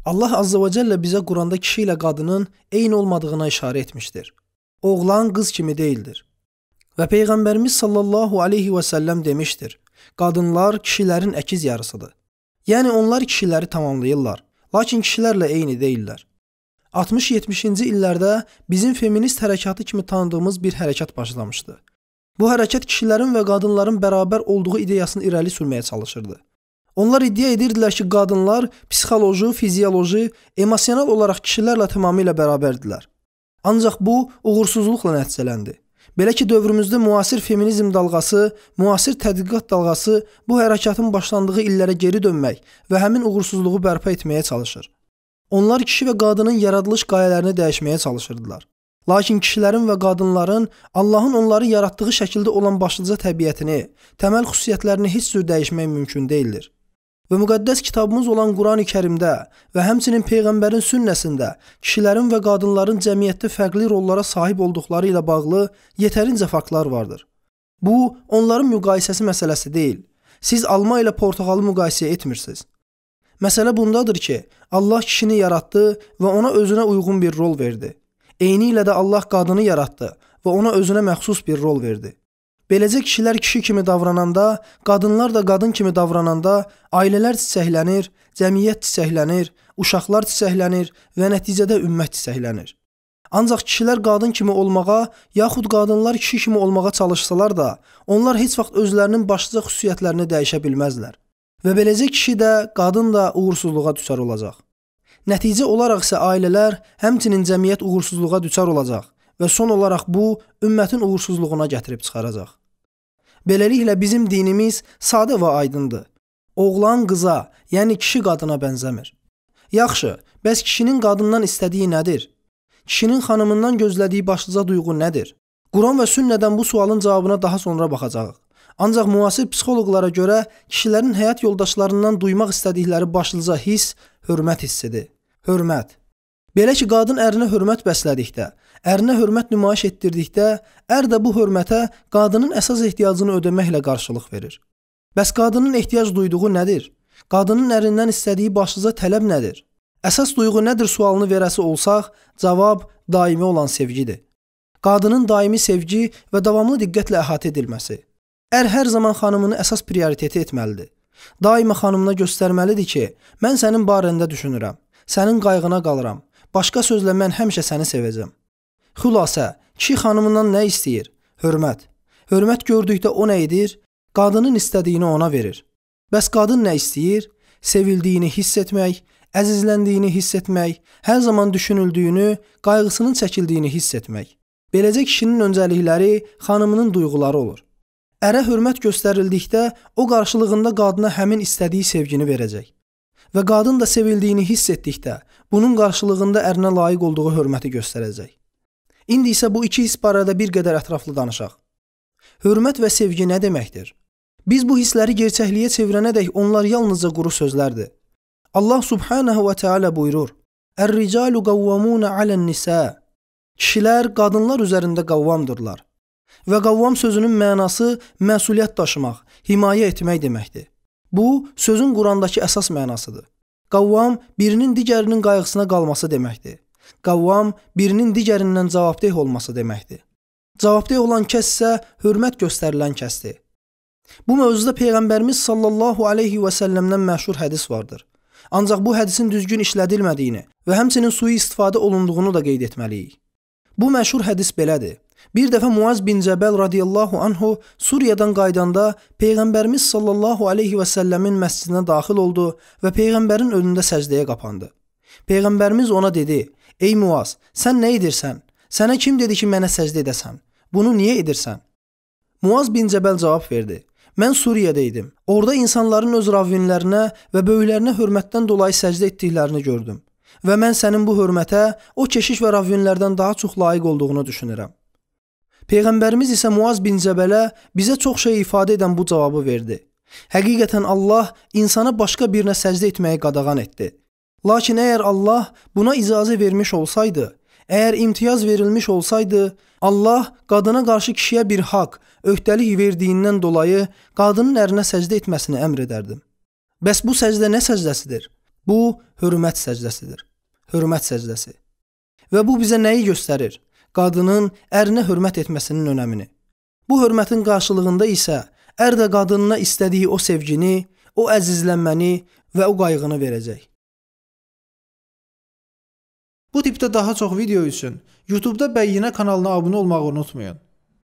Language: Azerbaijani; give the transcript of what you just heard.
Allah Azza və Cəllə bizə Quranda kişi ilə qadının eyni olmadığına işarə etmişdir. Oğlan qız kimi deyildir. Və Peyğəmbərimiz sallallahu aleyhi və səlləm demişdir: qadınlar kişilərin əkiz yarısıdır. Yəni onlar kişiləri tamamlayırlar, lakin kişilərlə eyni deyillər. 60-70-ci illərdə bizim feminist hərəkatı kimi tanıdığımız bir hərəkat başlamışdı. Bu hərəkat kişilərin və qadınların bərabər olduğu ideyasını irəli sürməyə çalışırdı. Onlar iddia edirdilər ki, qadınlar psixoloji, fizioloji, emosional olaraq kişilərlə tamamilə bərabərdilər. Ancaq bu uğursuzluqla nəticələndi. Belə ki, dövrümüzdə müasir feminizm dalğası, müasir tədqiqat dalğası bu hərəkatın başlandığı illərə geri dönmək və həmin uğursuzluğu bərpa etməyə çalışır. Onlar kişi və qadının yaradılış qayələrini dəyişməyə çalışırdılar. Lakin kişilərin və qadınların Allahın onları yaratdığı şəkildə olan başlıca təbiətini, təməl xüsusiyyətlərini heç cür dəyişmək mümkün deyildir. Və müqəddəs kitabımız olan Qurani-Kərimdə və həmçinin Peyğəmbərin sünnəsində kişilərin və qadınların cəmiyyətdə fərqli rollara sahib olduqları ilə bağlı yetərincə faktlar vardır. Bu, onların müqayisəsi məsələsi deyil. Siz alma ilə portağalı müqayisə etmirsiniz. Məsələ bundadır ki, Allah kişini yaratdı və ona özünə uyğun bir rol verdi. Eyni ilə də Allah qadını yaratdı və ona özünə məxsus bir rol verdi. Beləcə kişilər kişi kimi davrananda, qadınlar da qadın kimi davrananda ailələr çiçəklənir, cəmiyyət çiçəklənir, uşaqlar çiçəklənir və nəticədə ümmət çiçəklənir. Ancaq kişilər qadın kimi olmağa, yaxud qadınlar kişi kimi olmağa çalışsalar da, onlar heç vaxt özlərinin başlıca xüsusiyyətlərini dəyişə bilməzlər. Və beləcə kişi də, qadın da uğursuzluğa düçar olacaq. Nəticə olaraq isə ailələr, həmçinin cəmiyyət uğursuzluğa düçar olacaq. Və son olaraq bu, ümmətin uğursuzluğuna gətirib çıxaracaq. Beləliklə, bizim dinimiz sadə və aydındır. Oğlan qıza, yəni kişi qadına bənzəmir. Yaxşı, bəs kişinin qadından istədiyi nədir? Kişinin xanımından gözlədiyi başlıca duyğu nədir? Quran və sünnədən bu sualın cavabına daha sonra baxacağıq. Ancaq müasir psixoloqlara görə kişilərin həyat yoldaşlarından duymaq istədikləri başlıca hiss hörmət hissidir. Hörmət. Belə ki, qadın ərinə hörmət bəslədikdə, ərinə hörmət nümayiş etdirdikdə, ər də bu hörmətə qadının əsas ehtiyacını ödəməklə qarşılıq verir. Bəs qadının ehtiyac duyduğu nədir? Qadının ərindən istədiyi başlıca tələb nədir? Əsas duyğu nədir sualını verəsi olsaq, cavab daimi olan sevgidir. Qadının daimi sevgi və davamlı diqqətlə əhatə edilməsi. Ər hər zaman xanımını əsas prioriteti etməlidir. Daima xanımına göstərməlidir ki, mən sənin barəndə düşünürəm, sənin qayğına qalıram. Başqa sözlə, mən həmişə səni sevəcəm. Xülasə, kişi xanımından nə istəyir? Hörmət. Hörmət gördükdə o nə edir? Qadının istədiyini ona verir. Bəs qadın nə istəyir? Sevildiyini hiss etmək, əzizləndiyini hiss etmək, hər zaman düşünüldüyünü, qayğısının çəkildiyini hiss etmək. Beləcə kişinin öncəlikləri xanımının duyğuları olur. Ərə hörmət göstərildikdə o qarşılığında qadına həmin istədiyi sevgini verəcək. Və qadın da sevildiyini hiss etdikdə bunun qarşılığında ərinə layiq olduğu hörməti göstərəcək. İndi isə bu iki hiss barədə bir qədər ətraflı danışaq. Hörmət və sevgi nə deməkdir? Biz bu hissləri gerçəkliyə çevirənədək onlar yalnızca quru sözlərdir. Allah subhanahu və teala buyurur: "Ər-ricalu qavvamun alən-nisə." Kişilər qadınlar üzərində qavvamdırlar. Və qavvam sözünün mənası məsuliyyət daşımaq, himayə etmək deməkdir. Bu, sözün Qurandakı əsas mənasıdır. Qavvam, birinin digərinin qayğısına qalması deməkdir. Qavvam, birinin digərindən cavabdeh olması deməkdir. Cavabdeh olan kəs isə hörmət göstərilən kəsdir. Bu mövzuda Peyğəmbərimiz sallallahu aleyhi və səlləmdən məşhur hədis vardır. Ancaq bu hədisin düzgün işlədilmədiyini və həmçinin sui-istifadə olunduğunu da qeyd etməliyik. Bu məşhur hədis belədir. Bir dəfə Muaz bin Cəbəl radiyallahu anhu Suriyadan qaydanda Peyğəmbərimiz sallallahu aleyhi və səlləmin məscidinə daxil oldu və Peyğəmbərin önündə səcdəyə qapandı. Peyğəmbərimiz ona dedi: "Ey Muaz, sən nə edirsən? Sənə kim dedi ki, mənə səcdə edəsən? Bunu niyə edirsən?" Muaz bin Cəbəl cavab verdi: "Mən Suriyada idim. Orada insanların öz ravvinlərinə və böyüklərinə hörmətdən dolayı səcdə etdiklərini gördüm. Və mən sənin bu hörmətə o keşiş və ravvinlərdən daha çox layiq olduğunu düşünürəm." Peyğəmbərimiz isə Muaz bin Cəbələ bizə çox şey ifadə edən bu cavabı verdi. Həqiqətən Allah insana başqa birinə səcdə etməyi qadağan etdi. Lakin əgər Allah buna icazə vermiş olsaydı, əgər imtiyaz verilmiş olsaydı, Allah qadına qarşı kişiyə bir haqq, öhdəlik verdiyindən dolayı qadının ərinə səcdə etməsini əmr edərdim. Bəs bu səcdə nə səcdəsidir? Bu hörmət səcdəsidir. Hörmət səcdəsi. Və bu bizə nəyi göstərir? Qadının ərinə hörmət etməsinin önəmini. Bu hörmətin qarşılığında isə ər də qadınına istədiyi o sevgini, o əzizlənməni və o qayğını verəcək. Bu tipdə daha çox video üçün YouTube-da Bəyyinə kanalına abunə olmağı unutmayın.